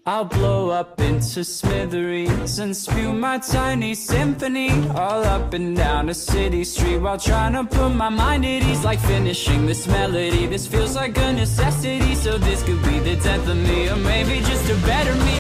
I'll blow up into smithereens and spew my tiny symphony all up and down a city street while trying to put my mind at ease. Like finishing this melody, this feels like a necessity. So this could be the death of me, or maybe just a better me.